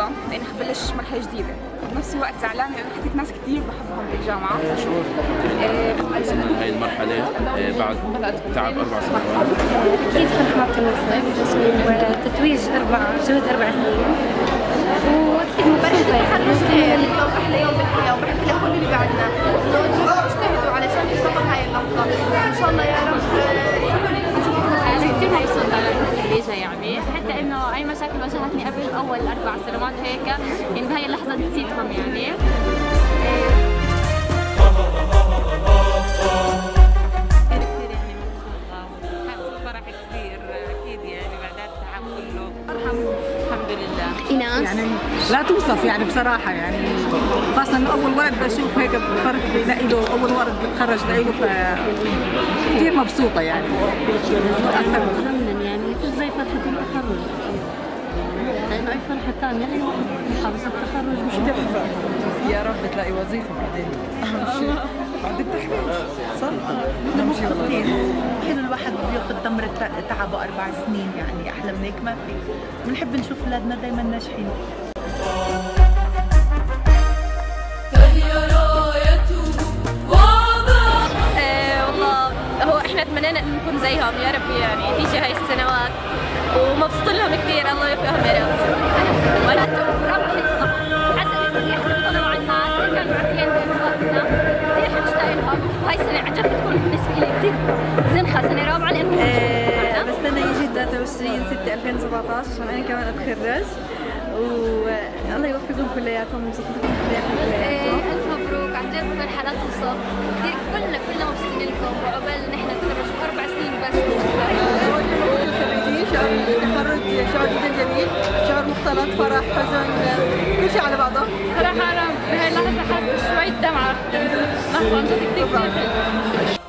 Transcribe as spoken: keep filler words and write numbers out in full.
مبسوطة لأني حبلش مرحلة جديدة، بنفس الوقت زعلانة لأنه حكيت ناس كثير بحبهم بالجامعة. شعور أحسن من هاي المرحلة بعد تعب أربع سنوات. أكيد فرحة الوصف وتتويج أربع جهد أربع سنين، وأكيد مبسوطة يعني اليوم أحلى يوم بالحياة، وبحب لكل اللي بعدنا إنه اجتهدوا علشان يوصلوا هاي اللحظة، إن شاء الله يا رب أنا كثير مبسوطة للخريجة يعني، حتى إنه أي مشاكل واجهتني قبل أول أربع سنوات هيك يعني بهاي اللحظة نسيتهم يعني. يعني لا توصف يعني بصراحة، يعني خاصة إنه أول ولد بشوف هيك بفرق بلاقي له أول ولد بتخرج لاقي له، ف كثير مبسوطة يعني. أكثر من يعني زي فرحة التخرج، لأنه أي فرحة ثانية أي واحد فرحة، بس التخرج مش فرحة. يا رب تلاقي وظيفة بعدين بعد التخرج صح؟ نمشي والله. كل الواحد بياخذ تمرة تعبه أربع سنين، يعني أحلى من هيك ما في، بنحب نشوف أولادنا دايما ناجحين. هو احنا تمنينا ان نكون زيهم يا رب، يعني تيجي هاي السنوات ومبسوط لهم كثير، الله يوفقهم يا رب. ولا رب يحفظهم، عسى يحفظوا عنا كانوا عافيين بوقتنا، كثير حنشتاق لهم. وهي السنه عن جد بتكون بالنسبه لي كثير زنخه، سنه رابعه لانه أه بستنى يجي ثلاثة وعشرين ستة ألفين وسبعطعش عشان انا كمان اتخرج، والله يوفقهم كلياتهم ومبسوطين كلياتهم كلياتهم. الف مبروك عن جد، فرحه لا توصف، كثير كلنا كلنا مبسوطين لكم، وعقبال نحن نتخرج اربع سنين بس. شعور التخرج شعور جدا جميل، شعور مختلط، فرح، حزن، كل شيء على بعضه. صراحة أنا بهاي اللحظة حاسة شوي دمعة، لحظة عن جد كثير كثير.